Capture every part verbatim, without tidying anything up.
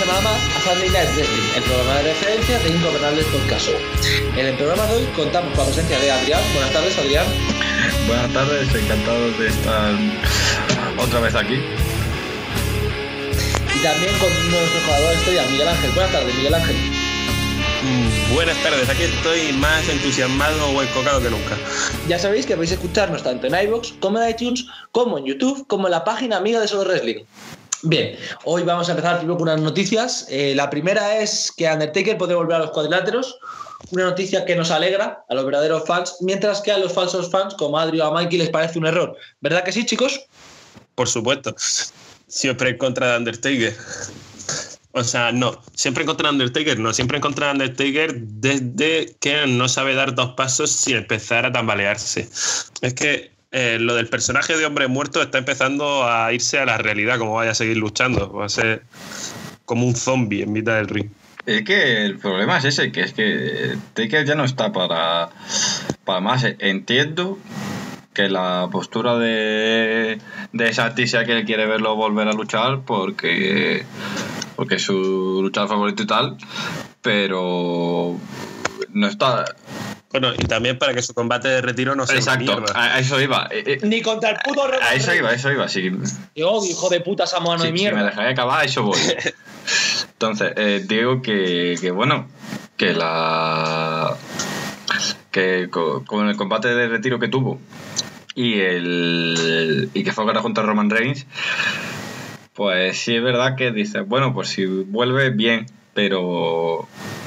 semana más a Sunday Night Wrestling, el programa de referencia de Ingobernables Podcast Show. En el programa de hoy contamos con la presencia de Adrián. Buenas tardes, Adrián. Buenas tardes, encantado de estar otra vez aquí. Y también con uno de nuestros jugadores estrella, Miguel Ángel. Buenas tardes, Miguel Ángel. Mm, buenas tardes, aquí estoy más entusiasmado o encocado que nunca. Ya sabéis que podéis escucharnos tanto en iVoox como en iTunes, como en YouTube, como en la página amiga de Solo Wrestling. Bien, hoy vamos a empezar primero con unas noticias. Eh, la primera es que Undertaker puede volver a los cuadriláteros, una noticia que nos alegra a los verdaderos fans, mientras que a los falsos fans como Adri o a Mikey les parece un error. ¿Verdad que sí, chicos? Por supuesto, siempre en contra de Undertaker. O sea, no, siempre en contra de Undertaker, no, siempre en contra de Undertaker desde que no sabe dar dos pasos sin empezar a tambalearse. Es que eh, lo del personaje de Hombre Muerto está empezando a irse a la realidad, como vaya a seguir luchando, va a ser como un zombie en mitad del ring. Es que el problema es ese, que es que Taker ya no está para, para más. Entiendo que la postura de, de Santi sea que él quiere verlo volver a luchar porque, porque es su luchador favorito y tal, pero no está... Bueno, y también para que su combate de retiro no sea Exacto, una mierda. a, a eso iba. Ni contra el puto Roman A eso Reigns. iba, a eso iba. Si, Te odio, hijo de puta samoano si, de mierda. si me dejaré acabar, a eso voy. Entonces, eh, digo que, que bueno, que la... que con, con el combate de retiro que tuvo y el y que fue ahora contra Roman Reigns, pues sí es verdad que dices, bueno, pues si vuelve bien, pero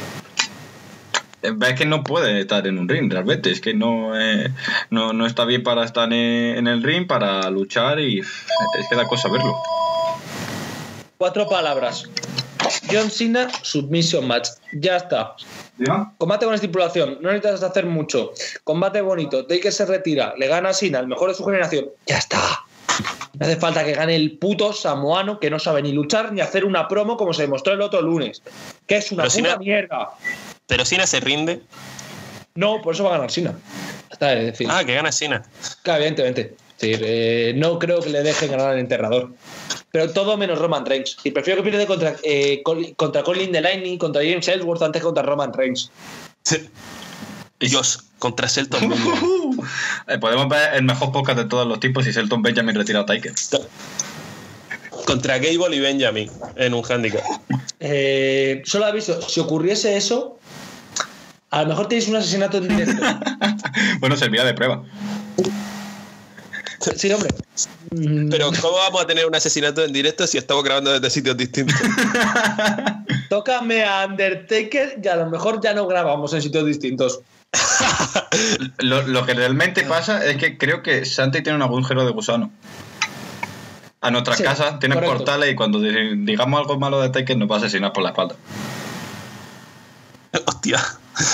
es que no puede estar en un ring realmente, es que no, eh, no, no está bien para estar en, en el ring, para luchar, y es que da cosa verlo. Cuatro palabras. John Cena, submission match. Ya está. ¿Ya? Combate con estipulación. No necesitas hacer mucho. Combate bonito. Taker se retira. Le gana a Cena, el mejor de su generación. Ya está. No hace falta que gane el puto samoano que no sabe ni luchar ni hacer una promo como se demostró el otro lunes. Que es una Pero puta Cena... mierda. Pero Cena se rinde. No, por eso va a ganar Cena. Está, es decir, Ah, que gana Cena. claro, evidentemente. Es decir, eh, no creo que le dejen ganar al enterrador. Pero todo menos Roman Reigns. Y prefiero que pierda contra, eh, contra Colin Delaney, contra James Ellsworth antes que contra Roman Reigns. Dios, contra Shelton Benjamin. Eh, podemos ver el mejor podcast de todos los tipos y Shelton Benjamin retira a Taker. Contra Gable y Benjamin en un handicap. Eh, solo aviso, si ocurriese eso, a lo mejor tenéis un asesinato en directo. Bueno, servirá de prueba. Sí, hombre. Pero ¿cómo vamos a tener un asesinato en directo si estamos grabando desde sitios distintos? Tócame a Undertaker y a lo mejor ya no grabamos en sitios distintos. Lo, lo que realmente pasa es que creo que Santi tiene un agujero de gusano. A nuestras Sí, casas tienen correcto. portales y cuando digamos algo malo de Taker nos va a asesinar por la espalda. Hostia.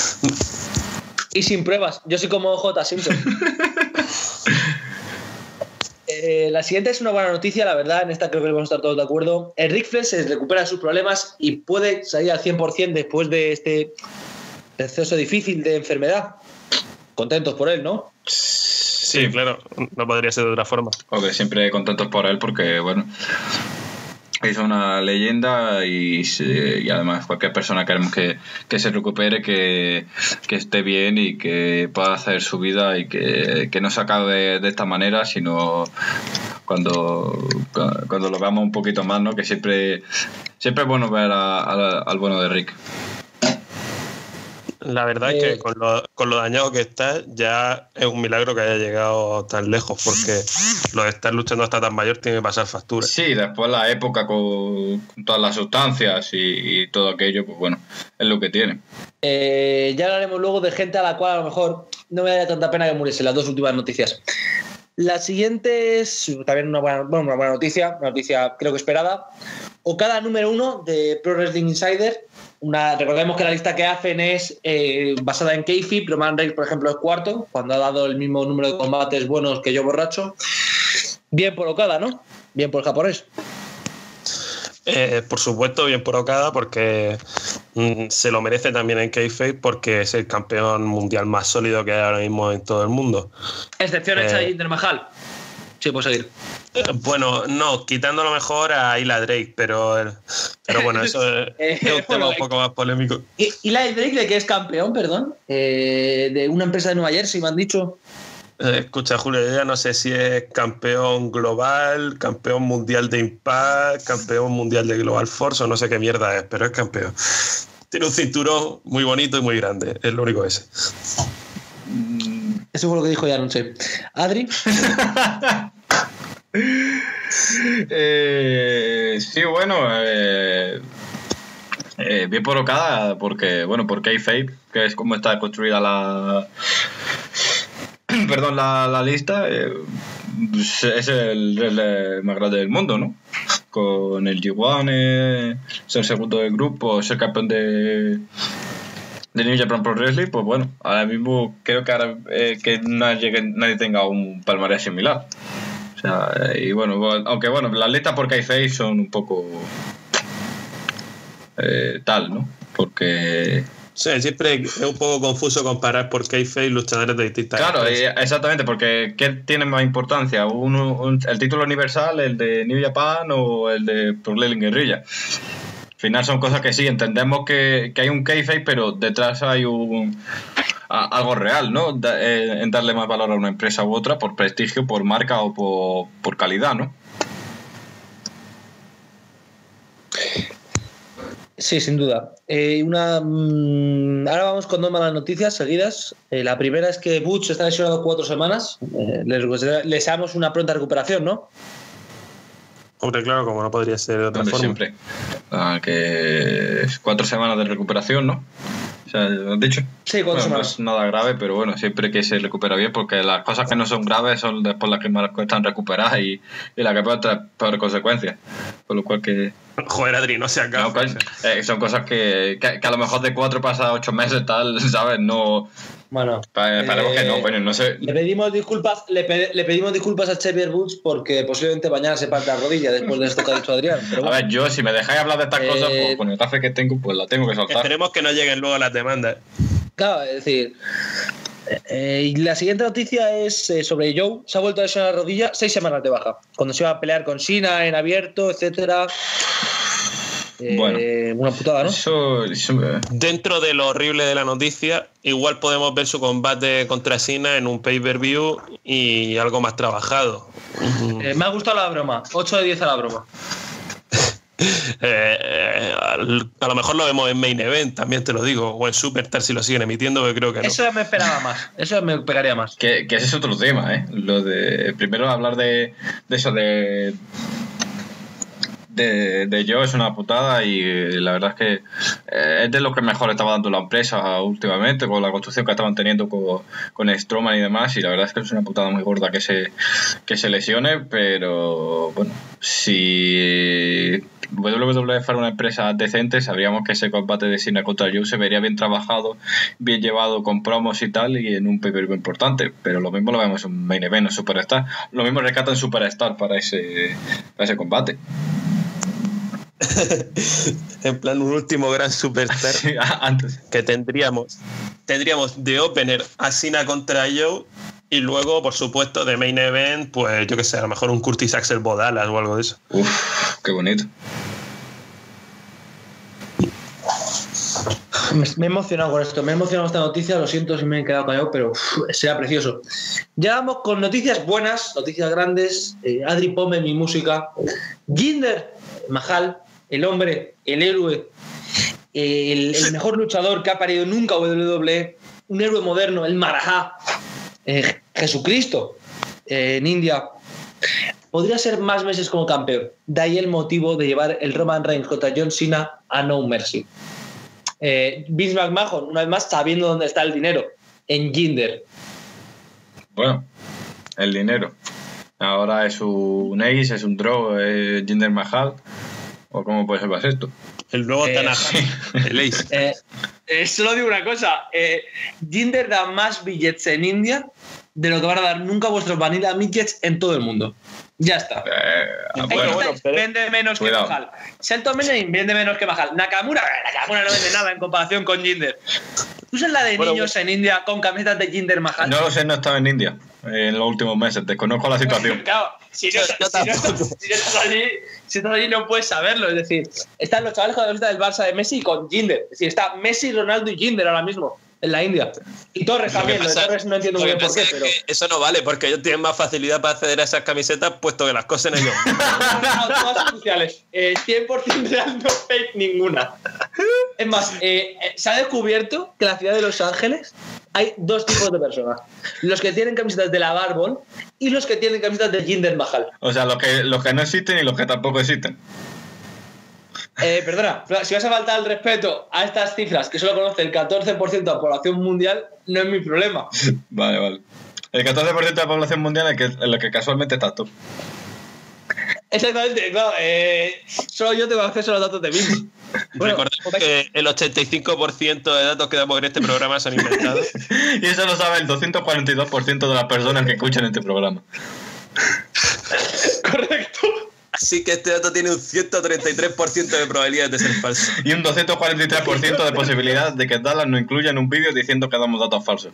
Y sin pruebas. Yo soy como J. Simpson. Eh, la siguiente es una buena noticia, la verdad, en esta creo que vamos a estar todos de acuerdo. El Ric Flair se recupera de sus problemas y puede salir al cien por ciento después de este proceso difícil de enfermedad. Contentos por él, ¿no? Sí, claro, no podría ser de otra forma. Ok, siempre contentos por él porque, bueno, es una leyenda y, y además cualquier persona queremos que, que se recupere, que, que esté bien y que pueda hacer su vida y que, que no se acabe de, de esta manera, sino cuando, cuando lo veamos un poquito más, ¿no? Que siempre, siempre es bueno ver a, a, al bueno de Rick. La verdad es Eh, que con lo, con lo dañado que está, ya es un milagro que haya llegado tan lejos, porque lo de estar luchando hasta tan mayor tiene que pasar factura. Sí, después la época con, con todas las sustancias y, y todo aquello, pues bueno, es lo que tiene. Eh, ya hablaremos luego de gente a la cual a lo mejor no me da tanta pena que muriese, las dos últimas noticias. La siguiente es también una buena, bueno, una buena noticia, una noticia creo que esperada. Okada número uno de Pro Wrestling Insider. Una, recordemos que la lista que hacen es eh, basada en kayfabe. Roman Reigns, por ejemplo, es cuarto, cuando ha dado el mismo número de combates buenos que yo borracho. Bien por Okada, ¿no? Bien por el japonés. Eh, por supuesto, bien por Okada, porque mm, se lo merece también en kayfabe, porque es el campeón mundial más sólido que hay ahora mismo en todo el mundo. Excepción Eh, hecha de Jinder Mahal. Sí, puedes seguir. Eh, Bueno, no, quitando a lo mejor a Isla Drake, pero el, Pero bueno, eso es, Eh, es un tema bueno, un poco más polémico. ¿Y, y la Drake de qué es campeón, perdón? Eh, de una empresa de Nueva Jersey, me han dicho. Eh, escucha, Julio, yo ya no sé si es campeón global, campeón mundial de Impact, campeón mundial de Global Force o no sé qué mierda es, pero es campeón. Tiene un cinturón muy bonito y muy grande, es lo único ese. Eso fue lo que dijo ya, no sé. ¿Adri? eh, sí, bueno, eh, eh, bien por Okada, porque, bueno, por Kayfabe, que es como está construida la... Perdón, la, la lista, eh, es el wrestler más grande del mundo, ¿no? Con el G uno, eh, ser segundo del grupo, ser campeón de, de New Japan Pro Wrestling, pues bueno, ahora mismo creo que ahora eh, que nadie, nadie tenga un palmarés similar. O sea, eh, y bueno, aunque bueno, las listas por Kayfabe son un poco eh, tal, ¿no? Porque... Sí, siempre es un poco confuso comparar por Kayfabe y luchadores de distintas Claro, empresas. exactamente, porque ¿qué tiene más importancia? Uno, un, ¿el título universal, el de New Japan o el de Pro Wrestling Guerrilla? Al final son cosas que sí, entendemos que, que hay un kayfabe, pero detrás hay un a, algo real, ¿no? Da, eh, en darle más valor a una empresa u otra por prestigio, por marca o por, por calidad, ¿no? Sí, sin duda. Eh, una, mmm, ahora vamos con dos malas noticias seguidas. Eh, la primera es que Butch está lesionado cuatro semanas. Eh, les les deseamos una pronta recuperación, ¿no? Hombre, claro, como no podría ser de otra Hombre, forma. siempre. Ah, que es cuatro semanas de recuperación, ¿no? O sea, ¿lo has dicho? Sí, cuatro Bueno, no semanas. es nada grave, pero bueno, siempre que se recupera bien, porque las cosas que no son graves son después las que más cuestan recuperar y, y las que pueden traer peores consecuencias. Por lo cual que... Joder, Adri, no seas No, gafas. coño, eh, son cosas que, que, que a lo mejor de cuatro pasa a ocho meses, tal, ¿sabes? No... Bueno, Pa- Paremos eh, que no, coño, no sé... Le pedimos disculpas, le, pe le pedimos disculpas a Xavier Butch porque posiblemente mañana se parte la rodilla después de esto que ha dicho Adrián. Pero bueno. A ver, yo si me dejáis hablar de estas Eh, cosas, pues con el café que tengo, pues la tengo que soltar. Esperemos que no lleguen luego las demandas. Claro, es decir. Eh, y la siguiente noticia es eh, sobre Joe. Se ha vuelto a lesionar la rodilla, seis semanas de baja. Cuando se iba a pelear con Cena en abierto, etcétera. Eh, Bueno, una putada, ¿no? Eso, eso, eh, Dentro de lo horrible de la noticia, igual podemos ver su combate contra Cena en un pay-per-view y algo más trabajado. Eh, me ha gustado la broma. ocho de diez a la broma. Eh, eh, a lo mejor lo vemos en Main Event, también te lo digo, o en Superstar si lo siguen emitiendo, pero creo que no. Eso ya me esperaba más. Eso ya me pegaría más. que, que ese es otro tema, ¿eh? Lo de... Primero hablar de, de eso, de... De, de Joe es una putada y la verdad es que eh, es de lo que mejor estaba dando la empresa últimamente con la construcción que estaban teniendo con, con Strowman y demás, y la verdad es que es una putada muy gorda que se, que se lesione, pero bueno, si W W E fuera una empresa decente, sabríamos que ese combate de Cena contra Joe se vería bien trabajado, bien llevado con promos y tal, y en un pay-per-view importante, pero lo mismo lo vemos en Main Event o Superstar, lo mismo rescatan Superstar para ese, para ese combate. En plan, un último gran Superstar. Sí, antes. Que tendríamos tendríamos de opener a Cena contra Joe y luego, por supuesto, de Main Event, pues yo que sé, a lo mejor un Curtis Axel Bodalas o algo de eso. Uf, qué bonito. Me he emocionado con esto, me he emocionado con esta noticia, lo siento si me he quedado callado, pero uf, será precioso. Ya vamos con noticias buenas, noticias grandes. Eh, Adri, ponme mi música. Jinder Mahal, el hombre, el héroe, eh, el, el mejor luchador que ha parido nunca W W E, un héroe moderno, el Marajá, eh, Jesucristo, eh, en India. Podría ser más meses como campeón. De ahí el motivo de llevar el Roman Reigns contra John Cena a No Mercy. Eh, Vince McMahon, una vez más, sabiendo dónde está el dinero, en Jinder. Bueno, el dinero. Ahora es un ace, es un draw, es Jinder Mahal. ¿O cómo puede ser más esto? El nuevo Eh, Tanahashi, el Ace. Eh, eh, solo digo una cosa: eh, Jinder da más billets en India de lo que van a dar nunca vuestros Vanilla Midgets en todo el mundo. Ya está. Eh, Ahí bueno, está, bueno, pero- vende menos Cuidado. que Mahal. Shelton Benjamin vende menos que Mahal. Nakamura, Nakamura no vende nada en comparación con Jinder. ¿Tú sabes la de Bueno, niños en India con camisetas de Jinder Mahal? no lo sé, no estaba en India. en los últimos meses. Desconozco la situación. Claro, si no, si, no, si, no estás allí, si estás allí no puedes saberlo. Es decir, están los chavales con la camiseta del Barça de Messi con Jinder. Es decir, está Messi, Ronaldo y Jinder ahora mismo en la India. Y Torres también. Lo de Torres no entiendo muy bien por qué, pero... Eso no vale, porque ellos tienen más facilidad para acceder a esas camisetas, puesto que las cosen ellos. No, no, no, todas oficiales. Eh, cien por ciento real, no fake ninguna. Es más, eh, se ha descubierto que en la ciudad de Los Ángeles hay dos tipos de personas. Los que tienen camisetas de la Barbol y los que tienen camisetas de Jinder Mahal. O sea, los que, los que no existen y los que tampoco existen. Eh, perdona, si vas a faltar el respeto a estas cifras que solo conoce el catorce por ciento de la población mundial, no es mi problema. Vale, vale. El catorce por ciento de la población mundial es que, en lo que casualmente estás tú. Exactamente, claro. Eh, solo yo tengo acceso a los datos de Vinci. Bueno, recordemos que el ochenta y cinco por ciento de datos que damos en este programa son inventados. Y eso lo sabe el doscientos cuarenta y dos por ciento de las personas que escuchan este programa. Correcto. Así que este dato tiene un ciento treinta y tres por ciento de probabilidades de ser falso. Y un doscientos cuarenta y tres por ciento de posibilidad de que Dallas no incluya en un vídeo diciendo que damos datos falsos.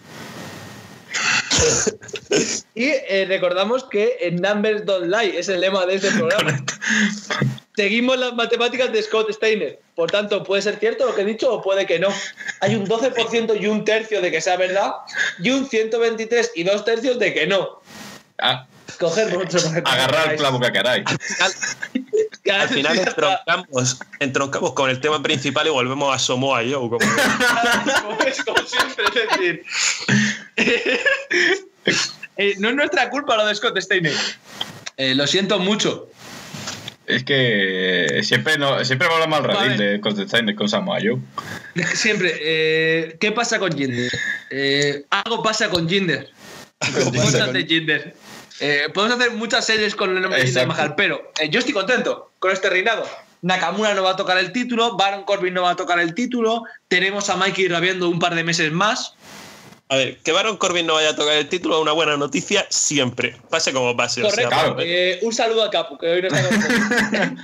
Y eh, recordamos que en Numbers Don't Lie es el lema de este programa. Correcto. Seguimos las matemáticas de Scott Steiner. Por tanto, puede ser cierto lo que he dicho o puede que no. Hay un doce por ciento y un tercio de que sea verdad y un ciento veintitrés y dos tercios de que no. Ah. Coger vosotros. Agarrar el clavo que queráis. Al final entroncamos, entroncamos con el tema principal y volvemos a Samoa Joe. Como, como, es, como siempre, es decir. eh, no es nuestra culpa lo de Scott Steiner. Eh, lo siento mucho. Es que siempre no, siempre hablamos al revés de Scott Steiner con Samoa Joe. Siempre. Eh, ¿Qué pasa con Jinder? Eh, algo pasa con Jinder. Cosas de Jinder. Eh, podemos hacer muchas series con el nombre de Jinder Mahal, pero eh, yo estoy contento con este reinado. Nakamura no va a tocar el título, Baron Corbin no va a tocar el título, tenemos a Mikey rabiando un par de meses más. A ver, que Baron Corbin no vaya a tocar el título es una buena noticia siempre, pase como pase. Correcto. O sea, claro. eh, un saludo a Capu, que hoy no está con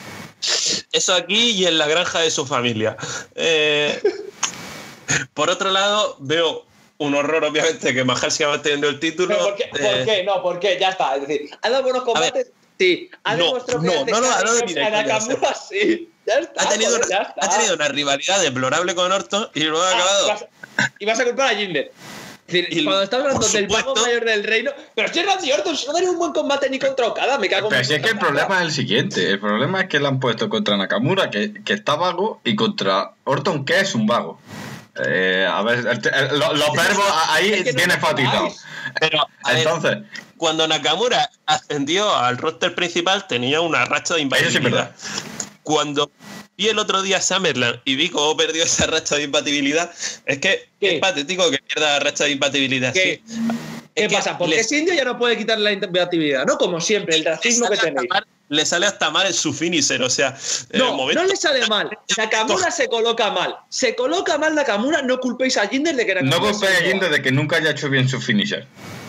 Eso aquí y en la granja de su familia. Eh, por otro lado, veo un horror, obviamente, que Mahal siga manteniendo el título. ¿Pero por qué? ¿Por eh... qué? No, ¿por qué? Ya está. Es decir, ¿ha dado buenos combates? Sí. ¿Ha no, demostrado no, que no, no, no, no, a Nakamura? Sí. Ya está. Ha tenido, joder, una, ya está. ha tenido una rivalidad deplorable con Orton y luego ha ah, acabado. Y vas, y vas a culpar a Jinder. Es decir, y cuando estás hablando del pago mayor del reino. Pero si es Randy Orton, si no daría un buen combate ni contra Okada, me cago en. Pero si es que el problema es el siguiente: el problema es que le han puesto contra Nakamura, que, que está vago, y contra Orton, que es un vago. Eh, a ver, el, el, los, los verbos ahí es que tiene no fatizado. Pero entonces, ver, cuando Nakamura ascendió al roster principal, tenía una racha de imbatibilidad. Sí, cuando vi el otro día Summerland y vi cómo perdió esa racha de imbatibilidad, es que ¿Qué? es patético que pierda la racha de imbatibilidad. ¿Qué, sí. ¿Qué es pasa? Porque es indio ya no puede quitar la imbatibilidad, ¿no? Como siempre, el racismo que tenéis. Mal, le sale hasta mal en su finisher, o sea... No, momento, no le sale mal. Nakamura se coloca mal. Se coloca mal Nakamura, no culpéis a Jinder de que Nakamura... No culpéis a Jinder de que nunca haya hecho bien su finisher.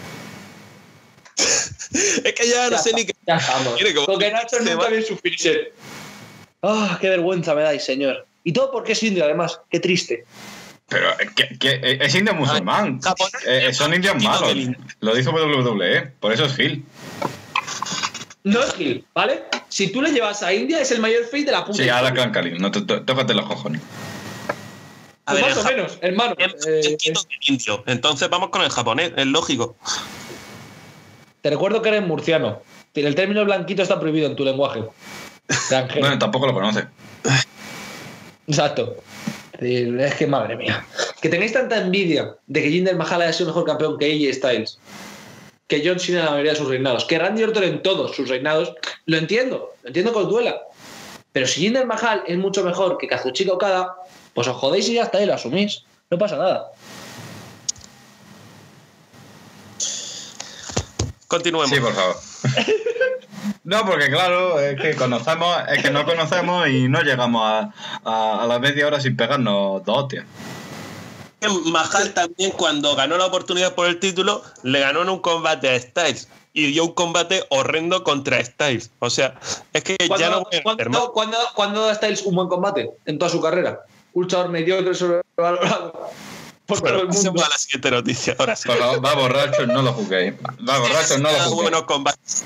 Es que ya, ya no sé está, ni qué... Ya estamos. Con que no ha hecho nunca bien su finisher. ¡Ah, oh, qué vergüenza me dais, señor! Y todo porque es indio, además. Qué triste. Pero que, que es indio musulmán. Eh, son indios malos. Lo dijo W W E. Por eso es Gil. No es Gil, ¿vale? Si tú le llevas a India, es el mayor face de la puta. Sí, a la Clan Kalim. No, tócate los cojones. Pues ver, más o menos, hermano. Eh, indio. Entonces vamos con el japonés, es lógico. Te recuerdo que eres murciano. El término blanquito está prohibido en tu lenguaje. Bueno, tampoco lo conoce. Exacto. Es que madre mía. Que tengáis tanta envidia de que Jinder Mahal haya sido mejor campeón que A J Styles, que John Cena en la mayoría de sus reinados, que Randy Orton en todos sus reinados, lo entiendo, lo entiendo que os duela. Pero si Jinder Mahal es mucho mejor que Kazuchika Okada, pues os jodéis y ya está, y lo asumís. No pasa nada. Continuemos. Sí, por favor. No, porque claro, es que conocemos, es que no conocemos y no llegamos a, a, a la media hora sin pegarnos dos hostias. Mahal también, cuando ganó la oportunidad por el título, le ganó en un combate a Styles y dio un combate horrendo contra Styles. O sea, es que ya no voy a ¿Cuándo, ¿cuándo, ¿Cuándo da Styles un buen combate en toda su carrera? Un luchador mediocre sobrevalorado. por Bueno, todo el mundo. pasemos a la siguiente noticia. Ahora sí. Por favor, va borrachos, no lo juguéis. Va borrachos, no lo Ah, juguéis. buenos combates.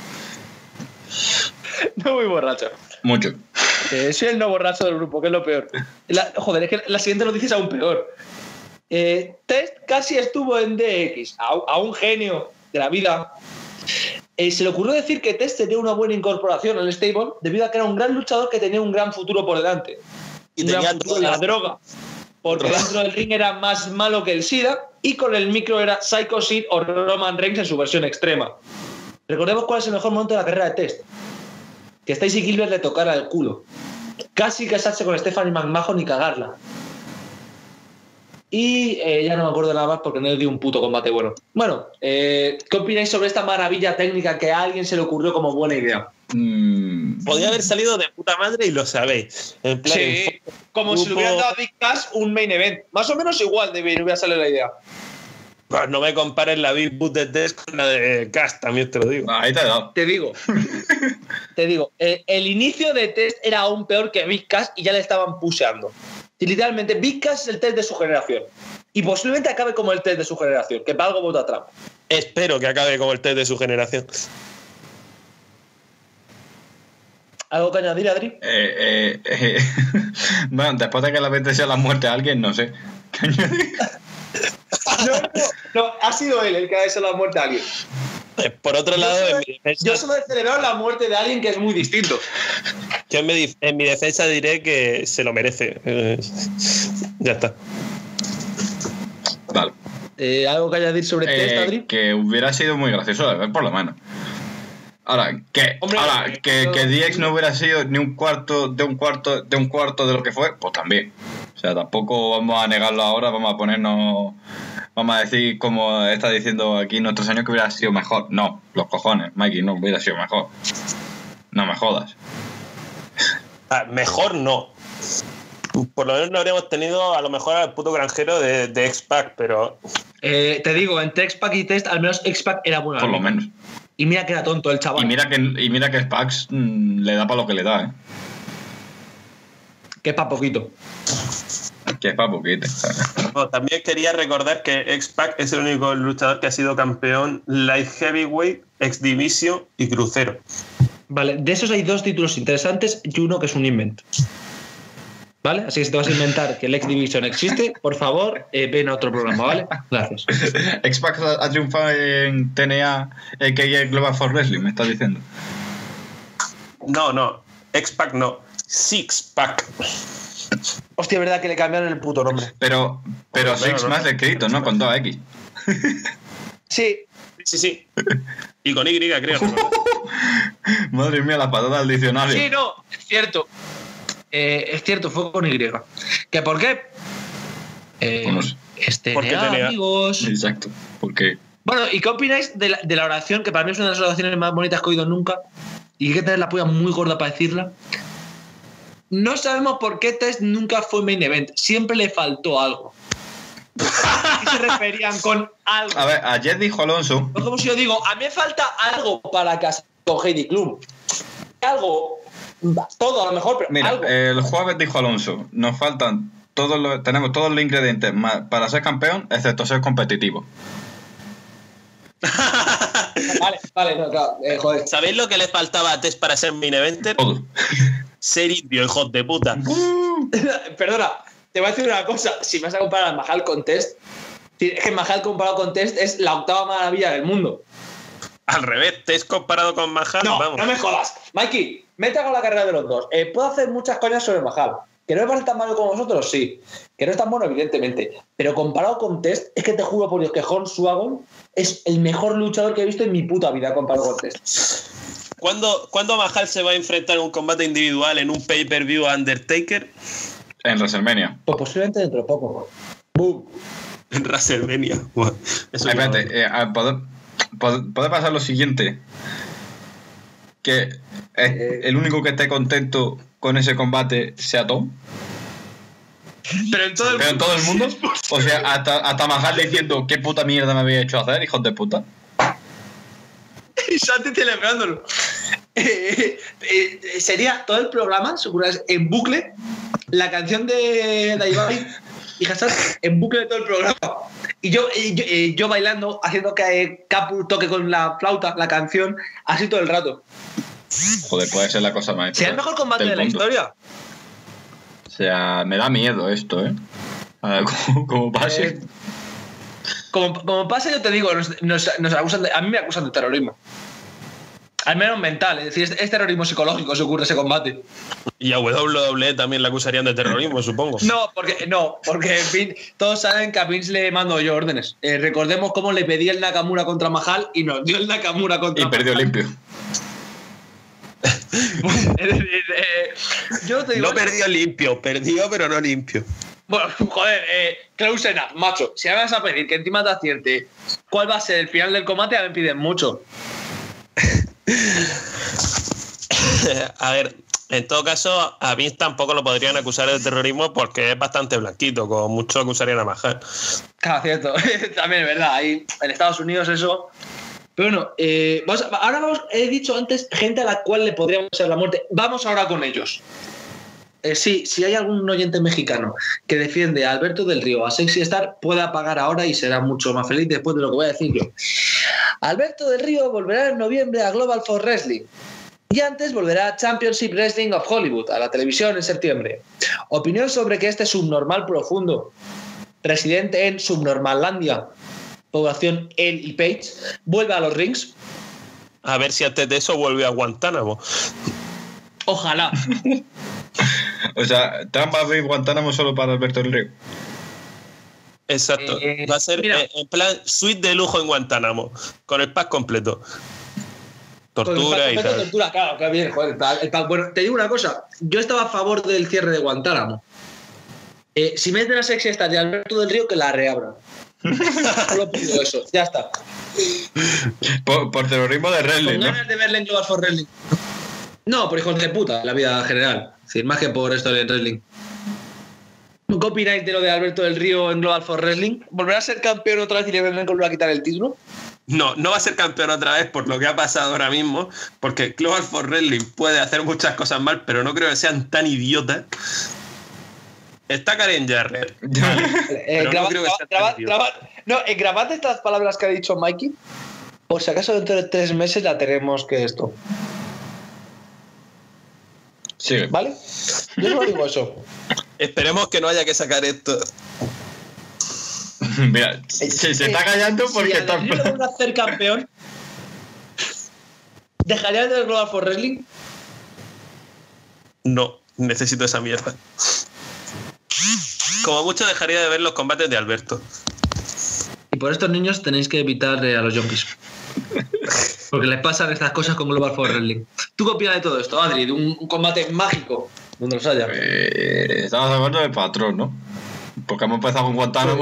No muy borracho. Mucho. Eh, soy el no borracho del grupo, que es lo peor. La- joder, es que la siguiente noticia es aún peor. Eh, Test casi estuvo en D X, a, a un genio de la vida. Eh, se le ocurrió decir que Test tenía una buena incorporación al stable debido a que era un gran luchador que tenía un gran futuro por delante. Y Un gran tenía futuro en la droga. Porque Droga. dentro del ring era más malo que el SIDA y con el micro era Psycho Sid o Roman Reigns en su versión extrema. Recordemos cuál es el mejor momento de la carrera de Test. Que Stacy Gilbert le tocara el culo. Casi casarse con Stephanie McMahon y cagarla. Y eh, ya no me acuerdo nada más porque no le di un puto combate bueno. Bueno, eh, ¿qué opináis sobre esta maravilla técnica que a alguien se le ocurrió como buena idea? Mm, Podía haber salido de puta madre y lo sabéis. En plan, Sí, como si le grupo- hubieran dado a Big Cash un main event. Más o menos igual de bien hubiera salido la idea. pues no me compares la Big Boot de Test con la de Cash, también te lo digo. ahí te he dado. Te digo, te digo, eh, el inicio de Test era aún peor que Big Cash y ya le estaban pusheando. Y literalmente, Big Cash es el Test de su generación. Y posiblemente acabe como el Test de su generación, que para algo vota a Trump. Espero que acabe como el Test de su generación. ¿Algo que añadir, Adri? Eh, eh, eh, bueno, después de que le apetece la muerte a alguien, no sé. ¿Qué añadir? No, no, no, ha sido él el que ha deseado la muerte a alguien. Eh, Por otro Yo lado, solo, en mi defensa, yo solo he celebrado la muerte de alguien que es muy distinto. yo en mi, dif- en mi defensa diré que se lo merece. Eh, ya está. Vale. Eh, ¿Algo que añadir sobre Test, Eh, Adri? que hubiera sido muy gracioso de ver, por lo menos. Ahora, que, Hombre, ahora, eh, que, yo- que D X no hubiera sido ni un cuarto de un cuarto de un cuarto de lo que fue, pues también. O sea, tampoco vamos a negarlo ahora, vamos a ponernos, vamos a decir como está diciendo aquí nuestro señor que hubiera sido mejor. No, los cojones, Mikey, no hubiera sido mejor. No me jodas. Ah, mejor no. Por lo menos no habríamos tenido a lo mejor al puto granjero de, de X-Pac, pero Eh, te digo, entre X-Pac y Test, al menos X-Pac era bueno. Por lo menos. Y mira que era tonto el chaval. Y mira que y mira que Spax mm, le da para lo que le da, ¿eh? Que es para poquito. Que es para poquito. no, también quería recordar que X-Pac es el único luchador que ha sido campeón Light Heavyweight, X Division y Crucero. Vale, de esos hay dos títulos interesantes y uno que es un invento. ¿Vale? Así que si te vas a inventar que el X Division existe, por favor, eh, ven a otro programa, ¿vale? Gracias. X-Pac ha ha triunfado en T N A, eh, que es Global for Wrestling, me estás diciendo. No, no, X-Pac no, Six-Pac. Hostia, verdad que le cambiaron el puto nombre. Pero, pero Bueno, Six no, más no. escrito, ¿no? Con dos X. Sí, Sí, sí. Y con Y, creo. Madre mía, la patata del diccionario. sí, no, es cierto. Eh, es cierto, fue con Y. ¿Que por qué? Eh, Pues no sé. es T N A, Porque T N A. amigos. Exacto. Porque Bueno, ¿y qué opináis de la, de la oración? Que para mí es una de las oraciones más bonitas que he oído nunca. Y hay que tener la polla muy gorda para decirla. No sabemos por qué Test nunca fue main event. Siempre le faltó algo. ¿A qué se referían con algo? a ver, ayer dijo Alonso. Es como si yo digo, a mí me falta algo para casar con Heidi Klum. Algo, todo a lo mejor, pero Mira, algo. el jueves dijo Alonso, nos faltan todos los, tenemos todos los ingredientes ma- para ser campeón, excepto ser competitivo. Vale, vale, no, claro, eh, joder. ¿Sabéis lo que le faltaba a Test para ser main eventer? Todo. Ser indio, hijos de puta. Perdona, te voy a decir una cosa. Si vas a comparar a Mahal con Test, es que Mahal comparado con Test es la octava maravilla del mundo. Al revés, Test comparado con Mahal, No, vamos. no me jodas. Mikey, mete con la carrera de los dos. Eh, puedo hacer muchas coñas sobre Mahal. ¿Que no me parece tan malo como vosotros? Sí. Que no es tan bueno, evidentemente. Pero comparado con Test, es que te juro por Dios que Hornswoggle es el mejor luchador que he visto en mi puta vida comparado con Test. ¿Cuándo, ¿Cuándo Mahal se va a enfrentar en un combate individual en un pay-per-view a Undertaker? En WrestleMania. Pues posiblemente dentro de poco. ¡Boom! En WrestleMania. Bueno, eso Ay, no- espérate, eh, a- ¿puede, puede- puede pasar lo siguiente? Que es Eh. el único que esté contento con ese combate sea Tom. Pero en todo el Pero en todo el mundo. O sea, hasta, hasta Mahal diciendo qué puta mierda me había hecho hacer, hijos de puta. Y Santi celebrándolo. Eh, eh, eh, sería todo el programa, seguro, en bucle, la canción de Daibai y hashtag en bucle de todo el programa. Y yo, y yo, y yo bailando, haciendo que Capu toque con la flauta la canción, así todo el rato. Joder, puede ser la cosa más. ¿Será el mejor combate de la mundo. historia? O sea, me da miedo esto, ¿eh? A ver, como, como pase. Eh, como, como pase, yo te digo, nos, nos, nos acusan de, a mí me acusan de terrorismo. Al menos mental, es decir, es, es terrorismo psicológico si ocurre ese combate. Y a W W E también le acusarían de terrorismo, supongo. No, porque no, porque Vince, todos saben que a Vince le mando yo órdenes. Eh, recordemos cómo le pedí el Nakamura contra Mahal y nos dio el Nakamura contra Y Mahal. perdió limpio. Es decir, eh, yo te digo, No perdió limpio, perdió pero no limpio. bueno, joder, eh, close enough, macho. Si me vas a pedir que encima te acierte cuál va a ser el final del combate, ya me piden mucho. A ver, en todo caso, a Vince tampoco lo podrían acusar de terrorismo porque es bastante blanquito, como mucho acusarían a Mahal. Claro, cierto. También es verdad. Ahí en Estados Unidos eso. Pero bueno, eh, vamos a, ahora vamos, he dicho antes, gente a la cual le podríamos hacer la muerte. Vamos ahora con ellos. Eh, sí, si hay algún oyente mexicano que defiende a Alberto del Río, a Sexy Star, puede apagar ahora y será mucho más feliz después de lo que voy a decir yo. Alberto del Río volverá en noviembre a Global Force Wrestling. Y antes volverá a Championship Wrestling of Hollywood, a la televisión en septiembre. Opinión sobre que este subnormal profundo, residente en Subnormallandia, población él y Page, vuelve a los rings. A ver si antes de eso vuelve a Guantánamo. Ojalá. O sea, Trump va a abrir Guantánamo solo para Alberto del Río. Exacto. Eh, Va a ser mira. eh, en plan suite de lujo en Guantánamo, con el pack completo. Tortura y tal. Tortura, claro, que bien, joder. Tal, el pack. Bueno, te digo una cosa. Yo estaba a favor del cierre de Guantánamo. Eh, si meten a Sexy Star y Alberto del Río, que la reabran. Solo pido eso, ya está. Por, por terrorismo de Con wrestling, ¿no? ganas de verle en Global for Wrestling. No, por hijos de puta, en la vida general. Es decir, más que por esto del wrestling. ¿Qué opináis de lo de Alberto del Río en Global for Wrestling? ¿Volverá a ser campeón otra vez y le volverán a quitar el título? No, no va a ser campeón otra vez por lo que ha pasado ahora mismo, porque Global for Wrestling puede hacer muchas cosas mal, pero no creo que sean tan idiotas. Está Karen Jarrett. Vale, Eh, pero graba- no creo que sea graba- tan idiota. graba- no, eh, grabad estas palabras que ha dicho Mikey. Por si acaso dentro de tres meses la tenemos que esto. Sí. ¿Vale? Yo solo digo eso. Esperemos que no haya que sacar esto. Mira, se, se está callando porque si está. a Del Río le vuelve a hacer campeón, ¿dejaría de ver Global for Wrestling? No, necesito esa mierda. Como mucho dejaría de ver los combates de Alberto. Y por estos niños tenéis que evitar eh, a los junkies. Porque les pasan estas cosas con Global for Wrestling. ¿Tú qué opinas de todo esto, Adri? De un, un combate mágico, donde los haya. Eh, estamos hablando del patrón, ¿no? Porque hemos empezado con Guantánamo.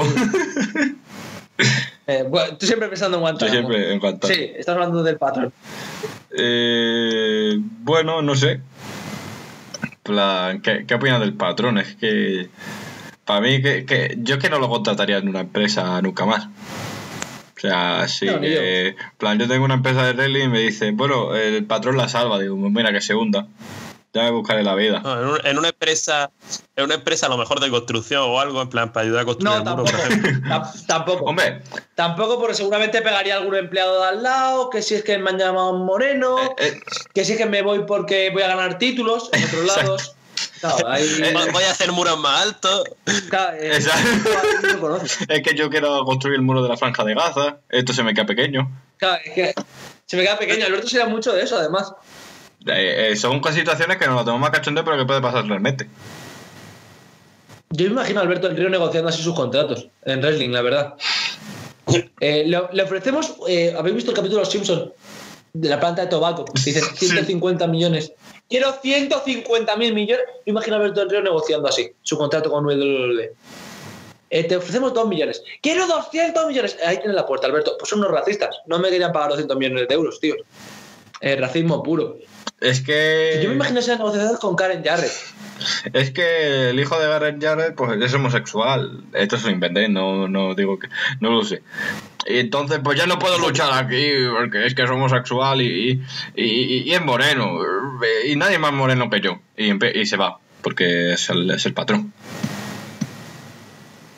Eh, bueno, tú siempre pensando en Yo Guantánamo. siempre en Guantánamo. Sí, estás hablando del patrón. Eh, bueno, no sé. Plan, ¿qué, ¿Qué opinas del patrón? Es que para mí que, que yo es que no lo contrataría en una empresa nunca más. O sea, sí, No, ni que, plan, yo tengo una empresa de wrestling y me dicen, bueno, el patrón la salva. Digo, pues mira, que se hunda. Ya me buscaré la vida. No, en, un- en una empresa, en una empresa a lo mejor de construcción o algo, en plan, para ayudar a construir No, el muro, tampoco. por ejemplo. Tam- tampoco. Hombre, Tampoco, porque seguramente pegaría algún empleado de al lado, que si es que me han llamado Moreno, eh, eh, que si es que me voy porque voy a ganar títulos en otros lados. Claro, ahí, Voy- Voy a hacer muros más altos. claro, eh, Exacto. no lo conoces. es que yo quiero construir el muro de la franja de Gaza. Esto se me queda pequeño. Claro, es que se me queda pequeño. Alberto sería mucho de eso, además. Eh, eh, son situaciones que nos las tomamos más cachondeo, pero que puede pasar realmente. Yo me imagino a Alberto del Río negociando así sus contratos en wrestling, la verdad. Eh, le, le ofrecemos, eh, ¿habéis visto el capítulo de Los Simpsons? De la planta de tabaco. Dicen ciento cincuenta millones. Quiero ciento cincuenta mil millones. Yo imagino a Alberto del Río negociando así su contrato con W W E. Eh, te ofrecemos dos millones. Quiero doscientos millones. Ahí tienes la puerta, Alberto. Pues son unos racistas. No me querían pagar doscientos millones de euros, tío. Eh, racismo puro. Es que. Yo me imagino esas negociaciones con Karen Jarrett. Es que el hijo de Gareth Jarrett pues es homosexual. Esto se lo inventé, no, no digo que. No lo sé. Y entonces, pues ya no puedo luchar aquí porque es que es homosexual y, y, y, y es moreno. Y nadie más moreno que yo. Y, empe- y se va, porque es el, es el patrón.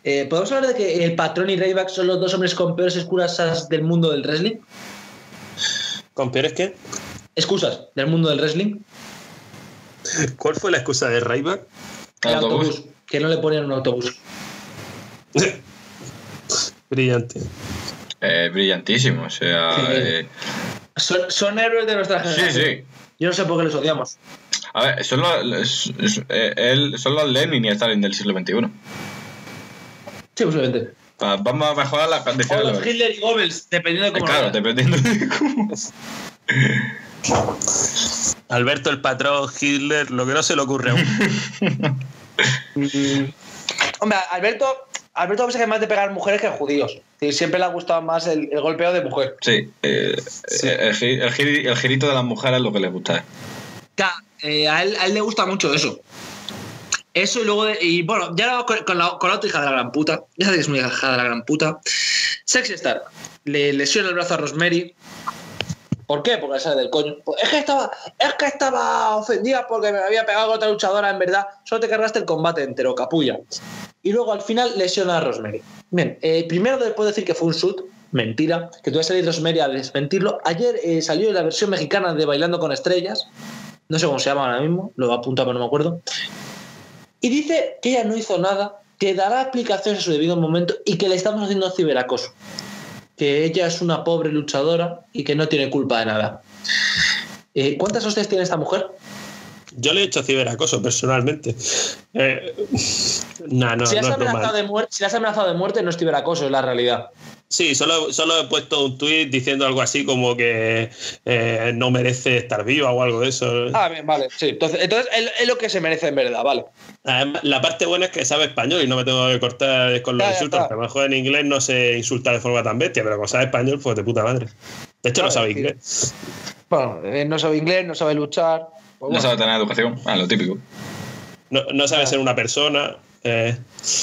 Eh, ¿Podemos hablar de que el Patrón y Ryback son los dos hombres con peores excusas del mundo del wrestling? ¿Con peores qué? Excusas del mundo del wrestling. ¿Cuál fue la excusa de Ryback? El Autobús. autobús. Que no le ponían un autobús. Brillante. Eh, brillantísimo, o sea... Sí. eh, Son, son héroes de nuestra sí, generación. sí. Yo no sé por qué les odiamos. A ver, son los, es- eh, él- son los Lenin y Stalin del siglo veintiuno. Sí, posiblemente. Va- Vamos a mejorar la O condición de los los... Hitler y Goebbels, dependiendo de cómo Claro, lo veas. dependiendo de cómo... Alberto el patrón, Hitler, lo que no se le ocurre aún. Hombre, Alberto, Alberto parece que es más de pegar mujeres que judíos. Sí, siempre le ha gustado más el, el golpeo de mujer. Sí, eh, Sí. El, gi- el, giri- el girito de las mujeres es lo que les gusta. Claro, eh, a, él, a él le gusta mucho eso. Eso y luego... De, y bueno, ya ahora con, con, la, con la otra hija de la gran puta. Ya sabéis que es una hija de la gran puta. Sexy Star. Le lesiona el brazo a Rosemary. ¿Por qué? Porque le sale del coño. Pues es que estaba, es que estaba ofendida porque me había pegado con otra luchadora, en verdad. Solo te cargaste el combate entero, capulla. Y luego al final lesiona a Rosemary. Bien, eh, primero les puedo decir que fue un shoot. Mentira. Que tú vas a salir Rosemary a desmentirlo. Ayer eh, salió la versión mexicana de Bailando con Estrellas. No sé cómo se llama ahora mismo. Lo he apuntado, pero no me acuerdo. Y dice que ella no hizo nada, que dará explicaciones a su debido momento y que le estamos haciendo ciberacoso. Que ella es una pobre luchadora y que no tiene culpa de nada. Eh, ¿Cuántas hostias tiene esta mujer? Yo le he hecho ciberacoso personalmente. Eh, nah, no, si, la has no es amenazado normal. de muerte, si la has amenazado de muerte, no es ciberacoso, es la realidad. Sí, solo, solo he puesto un tuit diciendo algo así como que eh, no merece estar viva o algo de eso. Ah, bien, vale. Sí, entonces, entonces es, es lo que se merece en verdad, vale. Además, la parte buena es que sabe español y no me tengo que cortar con los Ya, ya insultos. está. Que a lo mejor en inglés no se insulta de forma tan bestia, pero como sabe español, pues de puta madre. De hecho, no Vale, sabe sí. inglés. Bueno, eh, no sabe inglés, no sabe luchar. Pues No bueno. sabe tener educación, ah, lo típico. No, no sabe Ah. ser una persona. eh,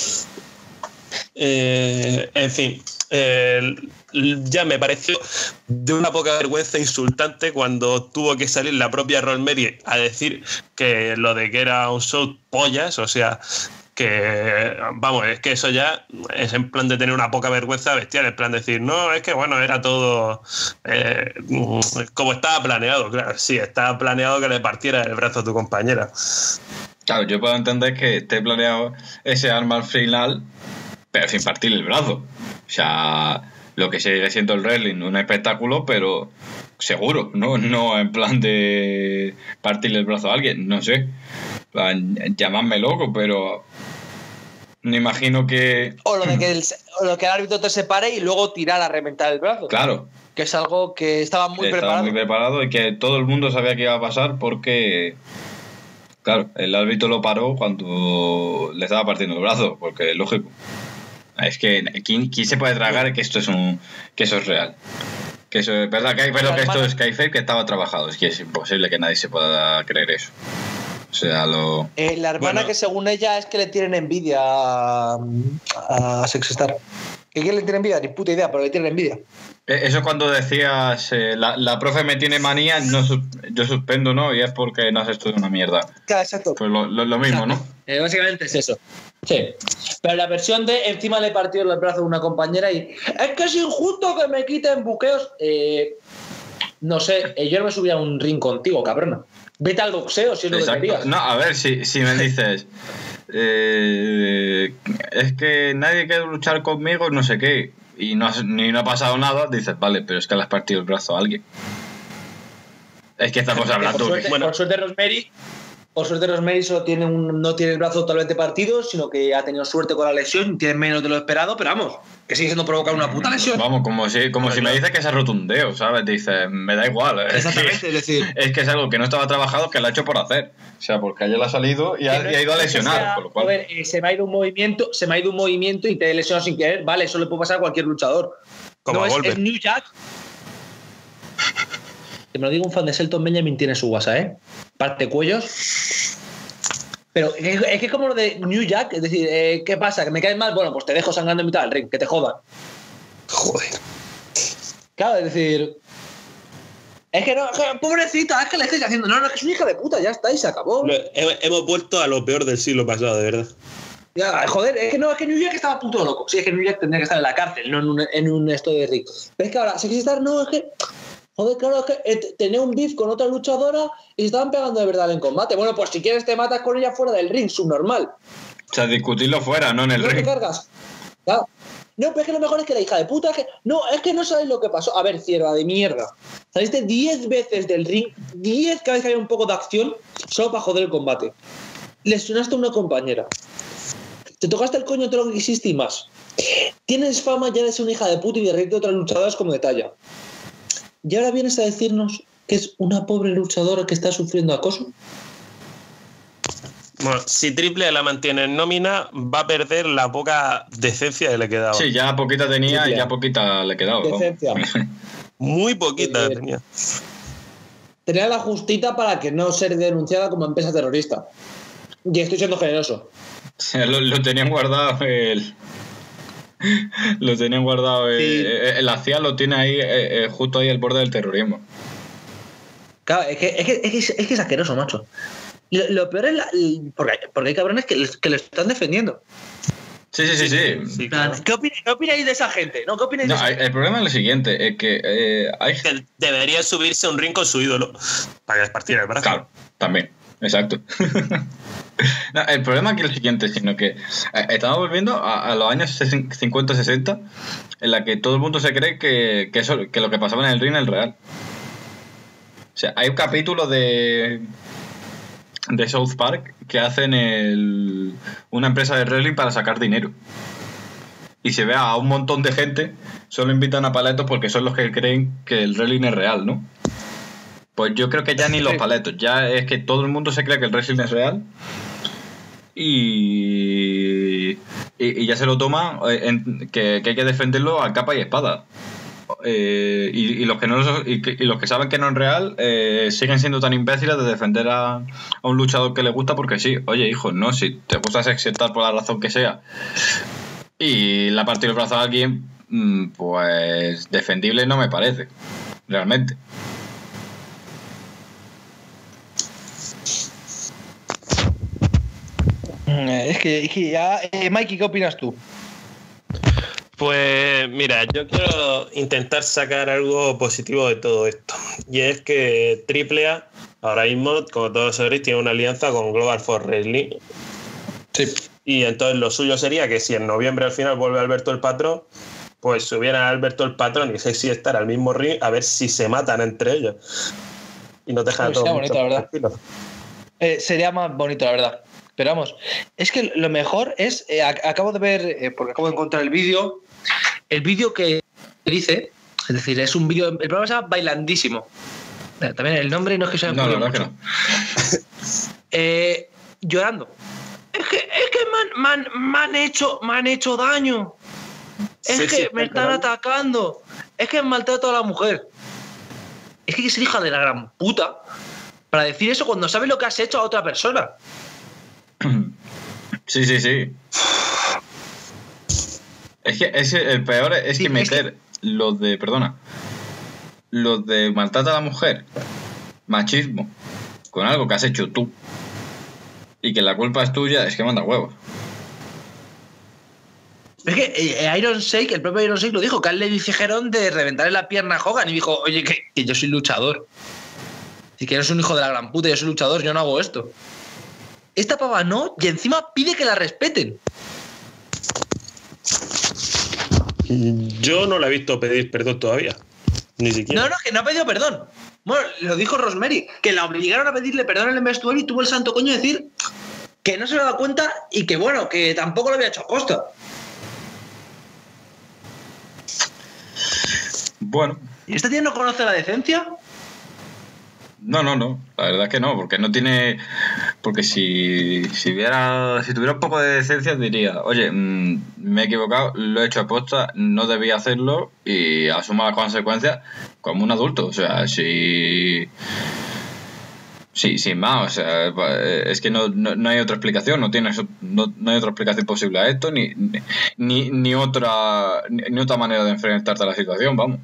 eh, en fin. eh, ya me pareció de una poca vergüenza insultante cuando tuvo que salir la propia Rosemary a decir que lo de que era un show pollas, o sea, que vamos, es que eso ya es en plan de tener una poca vergüenza bestial, en plan de decir, no, es que bueno, era todo eh, como estaba planeado, claro, sí, estaba planeado que le partiera el brazo a tu compañera. Claro, yo puedo entender que esté planeado ese arma al final, pero sin partirle el brazo. O sea, lo que sigue siendo el wrestling, un espectáculo, pero seguro, no, no en plan de partirle el brazo a alguien, no sé. En plan, llamadme loco, pero me imagino que... O lo de que el, o lo que el árbitro te separe y luego tirar a reventar el brazo. Claro, Que es algo que estaba muy estaba preparado. muy preparado y que todo el mundo sabía que iba a pasar porque... Claro, el árbitro lo paró cuando le estaba partiendo el brazo, porque es lógico. Es que ¿quién, quién se puede tragar que esto es un que eso es real? Que eso es verdad que hay, pero que esto es kayfabe, que estaba trabajado. Es que es imposible que nadie se pueda creer eso. O sea, lo Eh, la hermana Bueno. que según ella es que le tienen envidia a, a Sexstar. ¿Que quién le tiene envidia? Ni puta idea, pero le tienen envidia. Eh, eso cuando decías eh, la, la profe me tiene manía, no sus- yo suspendo, ¿no? Y es porque no has estudiado una mierda. Claro, exacto. Pues lo, lo, lo mismo, ¿no? Eh, básicamente es eso. Sí. Pero la versión de encima le partió el brazo a una compañera y es que es injusto que me quiten buqueos. Eh, no sé, eh, yo no me subía a un ring contigo, cabrona. Vete al boxeo si es lo que Exacto. querías. No, a ver, si, si me dices eh, es que nadie quiere luchar conmigo, no sé qué, y no, has- ni no ha pasado nada, dices, vale, pero es que le has partido el brazo a alguien. Es que estamos por, hablando... suerte, Bueno. por suerte Rosemary, por suerte Rosemary solo tiene un, no tiene el brazo totalmente partido, sino que ha tenido suerte con la lesión, tiene menos de lo esperado, pero vamos, que sigue siendo provocar una puta lesión. Vamos, como si, como Bueno, si me claro. dices que se ha roto un dedo, ¿sabes? Dices, me da igual. Es Exactamente, que, es decir, es que es algo que no estaba trabajado, que lo ha hecho por hacer. O sea, porque ayer le ha salido y ha, que no y ha es- ido a no es que lesionar, sea, con lo cual... joder, eh, se me ha ido un movimiento, se me ha ido un movimiento y te he lesionado sin querer, vale, eso le puede pasar a cualquier luchador. Como no, a es, Goldberg. es New Jack. Que me lo diga un fan de Shelton Benjamin, tiene su WhatsApp, ¿eh? Parte cuellos. Pero es es que es como lo de New Jack, es decir, eh, ¿qué pasa? ¿Que me caes mal? Bueno, pues te dejo sangrando en mitad del ring, que te jodan. Joder. Claro, es decir. Es que no, es que, pobrecita, es que le estáis haciendo. No, no, es que es una hija de puta, ya está y se acabó. Lo- he- hemos vuelto a lo peor del siglo pasado, de verdad. Ya, joder, es que no, es que New Jack estaba a punto de loco. Sí, es que New Jack tendría que estar en la cárcel, no en un, en un esto de Rick. Pero es que ahora, Sexy Star, no, es que. Joder, claro, es que eh, tenía un beef con otra luchadora y se estaban pegando de verdad en combate. Bueno, pues si quieres te matas con ella fuera del ring, subnormal. O sea, discutirlo fuera, no en el no ring. te cargas. Claro. No, pero es que lo mejor es que la hija de puta es que. No, es que no sabéis lo que pasó. A ver, cierva de mierda. Saliste diez veces del ring, diez cada vez que había un poco de acción, solo para joder el combate. Lesionaste a una compañera. Te tocaste el coño todo lo que quisiste y más. Tienes fama ya de ser una hija de puta y de reírte de otras luchadoras como de talla. Y ahora vienes a decirnos que es una pobre luchadora que está sufriendo acoso. Bueno, si Triple A la mantiene en nómina, va a perder la poca decencia que le quedaba. Sí, ya poquita tenía Triple. Y ya poquita le quedaba. Decencia. Muy poquita eh, tenía. Tenía la justita para que no ser denunciada como empresa terrorista. Y estoy siendo generoso. Lo, lo tenían guardado el... Lo tenían guardado el, sí. el, la C I A lo tiene ahí eh, justo ahí al borde del terrorismo. Claro, es que es, que, es, que, es, que es asqueroso, macho. Lo, lo peor es la, porque, porque hay cabrones que, que lo están defendiendo. Sí, sí, sí, sí. sí claro. ¿Qué, opináis, ¿Qué opináis de esa gente? No, ¿qué opináis no, de esa el, el problema es lo siguiente, es que eh, hay que debería subirse a un ring con su ídolo para que les partiera el brazo. Claro, también, exacto. No, el problema aquí es el siguiente, sino que eh, estamos volviendo a, a los años cincuenta sesenta, en la que todo el mundo se cree que, que, eso, que lo que pasaba en el ring es real. O sea, hay un capítulo de de South Park que hacen el, una empresa de wrestling para sacar dinero. Y se ve a un montón de gente, solo invitan a paletos porque son los que creen que el wrestling es real, ¿no? Pues yo creo que ya ni los paletos, ya es que todo el mundo se cree que el wrestling es real y, y, y ya se lo toma en, que, que hay que defenderlo a capa y espada. Eh, y, y, los que no y, y los que saben que no es real eh, siguen siendo tan imbéciles de defender a, a un luchador que le gusta porque sí. Oye, hijo, no, si te gusta sexetar por la razón que sea y le ha partido el brazo a alguien, pues defendible no me parece, realmente. Es que, es que ya... Eh, Mikey, ¿qué opinas tú? Pues mira, yo quiero intentar sacar algo positivo de todo esto. Y es que Triple A, ahora mismo, como todos sabréis, tiene una alianza con Global Force Wrestling. Sí. Y entonces lo suyo sería que si en noviembre al final vuelve Alberto el Patrón, pues subieran a Alberto el Patrón y Sexy Star al mismo ring a ver si se matan entre ellos. Y no dejan a todos. Sería bonito, la verdad. Eh, sería más bonito, la verdad. Pero vamos, es que lo mejor es, eh, acabo de ver, eh, porque acabo de encontrar el vídeo, el vídeo que dice, es decir, es un vídeo, el programa se llama Bailandísimo. También el nombre no es que sea no, muy no, mucho. No. eh, llorando. Es que, es que me han, me, han, me han hecho, me han hecho daño. Es sí, que sí, me están canal. atacando. Es que maltrato a la mujer. Es que hay que ser hija de la gran puta para decir eso cuando sabes lo que has hecho a otra persona. Sí, sí, sí. Es que es el peor es sí, que meter es que... los de, perdona, los de maltrato a la mujer, machismo, con algo que has hecho tú y que la culpa es tuya, es que manda huevos. Es que eh, Iron Sheik, el propio Iron Sheik lo dijo, que a él le dijeron de reventarle la pierna a Hogan y dijo, oye, que, que yo soy luchador. Si que eres un hijo de la gran puta, yo soy luchador, yo no hago esto. Esta pava no, y encima pide que la respeten. Yo no la he visto pedir perdón todavía. Ni siquiera. No, no, que no ha pedido perdón. Bueno, lo dijo Rosemary, que la obligaron a pedirle perdón en el vestuario y tuvo el santo coño de decir que no se lo da cuenta y que bueno, que tampoco lo había hecho a costa. Bueno. ¿Y este tío no conoce la decencia? No, no, no. La verdad es que no, porque no tiene... Porque si, si, hubiera, si tuviera un poco de decencia diría, oye, mmm, me he equivocado, lo he hecho a posta, no debía hacerlo y asuma las consecuencias como un adulto. O sea, si... Sí, sin más, o sea, es que no, no, no hay otra explicación, no tienes, no, no hay otra explicación posible a esto, ni, ni, ni otra ni, ni otra manera de enfrentarte a la situación, vamos.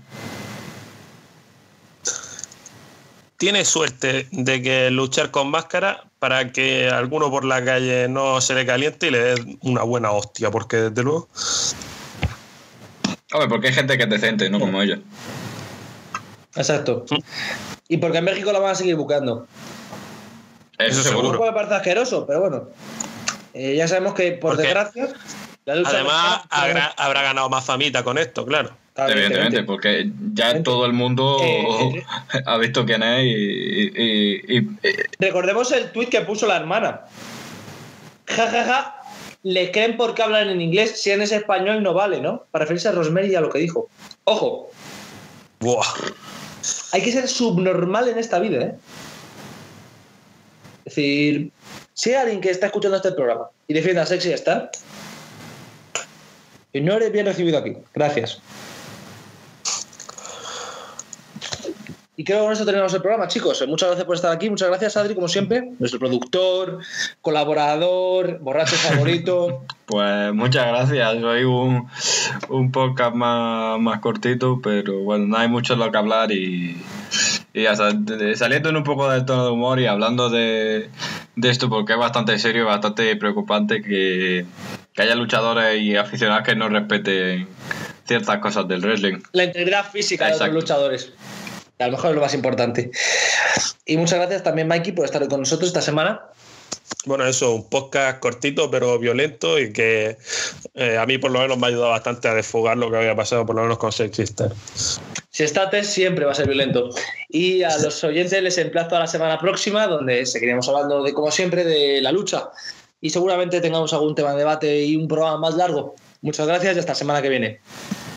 Tiene suerte de que luchar con máscara para que alguno por la calle no se le caliente y le dé una buena hostia, porque desde luego... Hombre, porque hay gente que es decente, no como ella. Exacto. Y porque en México la van a seguir buscando. Eso, Eso seguro. Puede parecer asqueroso, pero bueno. Eh, ya sabemos que, por porque desgracia, la lucha además habrá, habrá ganado más famita con esto, claro. Evidentemente, porque ya todo el mundo eh, eh, ha visto quién es y, y, y, y... Recordemos el tuit que puso la hermana. Ja, ja, ja. Le creen porque hablan en inglés, si en ese español no vale, ¿no? Para referirse a Rosemary y a lo que dijo. ¡Ojo! Buah. Hay que ser subnormal en esta vida, ¿eh? Es decir, si hay alguien que está escuchando este programa y defienda a Sexy Star, no eres bien recibido aquí. Gracias. Y creo que con eso terminamos el programa, chicos. Muchas gracias por estar aquí. Muchas gracias, Adri, como siempre. Nuestro productor, colaborador, borracho favorito. Pues muchas gracias. Soy un, un podcast más, más cortito, pero bueno, no hay mucho de lo que hablar y, y hasta saliendo en un poco del tono de humor y hablando de, de esto, porque es bastante serio y bastante preocupante que, que haya luchadores y aficionados que no respeten ciertas cosas del wrestling. La integridad física Exacto. de los luchadores. A lo mejor es lo más importante. Y muchas gracias también, Mikey, por estar con nosotros esta semana. Bueno, eso, un podcast cortito pero violento y que eh, a mí por lo menos me ha ayudado bastante a desfogar lo que había pasado, por lo menos con Sexy Star. Si está test siempre va a ser violento. Y a los oyentes les emplazo a la semana próxima, donde seguiremos hablando de, como siempre, de la lucha. Y seguramente tengamos algún tema de debate y un programa más largo. Muchas gracias y hasta la semana que viene.